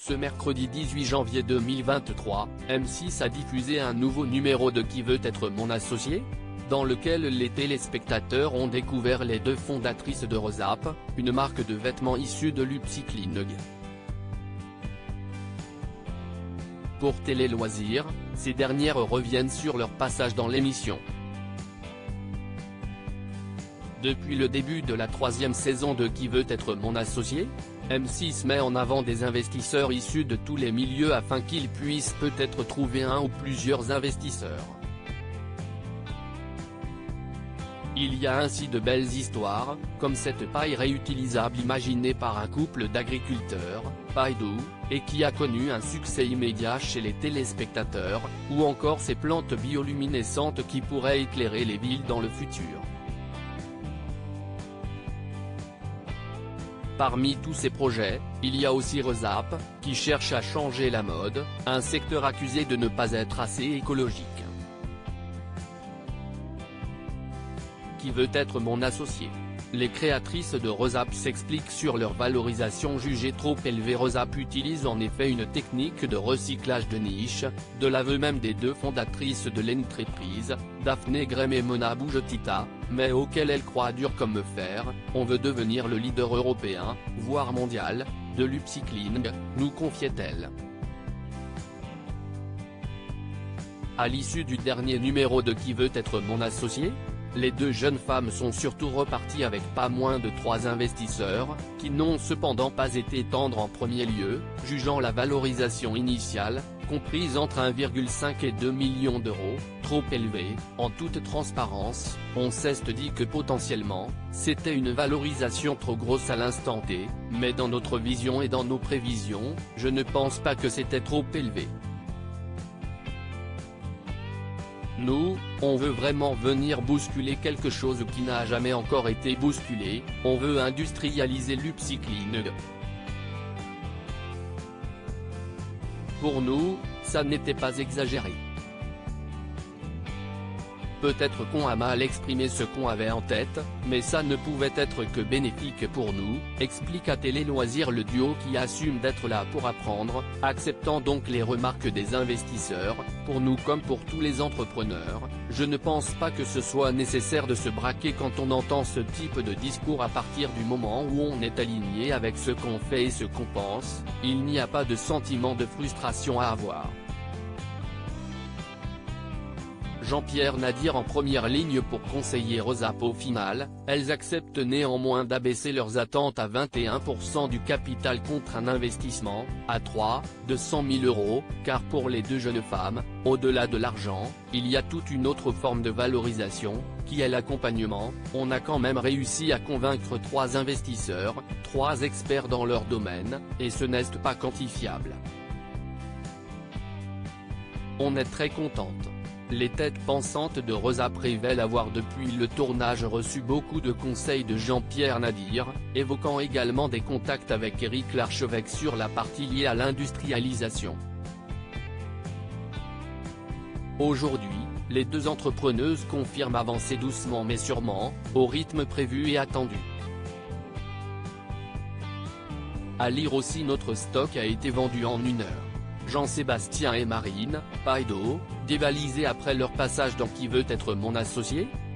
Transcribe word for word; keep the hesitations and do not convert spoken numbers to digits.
Ce mercredi dix-huit janvier deux mille vingt-trois, M six a diffusé un nouveau numéro de Qui veut être mon associé?, dans lequel les téléspectateurs ont découvert les deux fondatrices de Rosap, une marque de vêtements issue de l'upcycling. Pour Télé Loisirs, ces dernières reviennent sur leur passage dans l'émission. Depuis le début de la troisième saison de Qui veut être mon associé?, M six met en avant des investisseurs issus de tous les milieux afin qu'ils puissent peut-être trouver un ou plusieurs investisseurs. Il y a ainsi de belles histoires, comme cette paille réutilisable imaginée par un couple d'agriculteurs, Paille-Doux, et qui a connu un succès immédiat chez les téléspectateurs, ou encore ces plantes bioluminescentes qui pourraient éclairer les villes dans le futur. Parmi tous ces projets, il y a aussi Rosap, qui cherche à changer la mode, un secteur accusé de ne pas être assez écologique. Qui veut être mon associé? Les créatrices de Rosap s'expliquent sur leur valorisation jugée trop élevée. Rosap utilise en effet une technique de recyclage de niche, de l'aveu même des deux fondatrices de l'entreprise, Daphné Grem et Mona Boujotita, mais auquel elle croit dur comme fer. On veut devenir le leader européen, voire mondial, de l'upcycling, nous confiait-elle. À l'issue du dernier numéro de Qui veut être mon associé?, les deux jeunes femmes sont surtout reparties avec pas moins de trois investisseurs, qui n'ont cependant pas été tendres en premier lieu, jugeant la valorisation initiale, comprise entre un virgule cinq et deux millions d'euros, trop élevée. En toute transparence, on s'est dit que potentiellement, c'était une valorisation trop grosse à l'instant T, mais dans notre vision et dans nos prévisions, je ne pense pas que c'était trop élevé. Nous, on veut vraiment venir bousculer quelque chose qui n'a jamais encore été bousculé, on veut industrialiser l'upcycling. Pour nous, ça n'était pas exagéré. Peut-être qu'on a mal exprimé ce qu'on avait en tête, mais ça ne pouvait être que bénéfique pour nous, explique à Télé Loisirs le duo qui assume d'être là pour apprendre, acceptant donc les remarques des investisseurs. Pour nous comme pour tous les entrepreneurs, je ne pense pas que ce soit nécessaire de se braquer quand on entend ce type de discours à partir du moment où on est aligné avec ce qu'on fait et ce qu'on pense, il n'y a pas de sentiment de frustration à avoir. Jean-Pierre Nadir en première ligne pour conseiller Rosap. Au final, elles acceptent néanmoins d'abaisser leurs attentes à vingt et un pour cent du capital contre un investissement, à trois, de cent mille euros, car pour les deux jeunes femmes, au-delà de l'argent, il y a toute une autre forme de valorisation, qui est l'accompagnement. On a quand même réussi à convaincre trois investisseurs, trois experts dans leur domaine, et ce n'est pas quantifiable. On est très contente. Les têtes pensantes de Rosap révèlent avoir depuis le tournage reçu beaucoup de conseils de Jean-Pierre Nadir, évoquant également des contacts avec Éric Larchevêque sur la partie liée à l'industrialisation. Aujourd'hui, les deux entrepreneuses confirment avancer doucement mais sûrement, au rythme prévu et attendu. À lire aussi: notre stock a été vendu en une heure. Jean-Sébastien et Marine, Paille-Doux, dévalisés après leur passage dans Qui veut être mon associé?,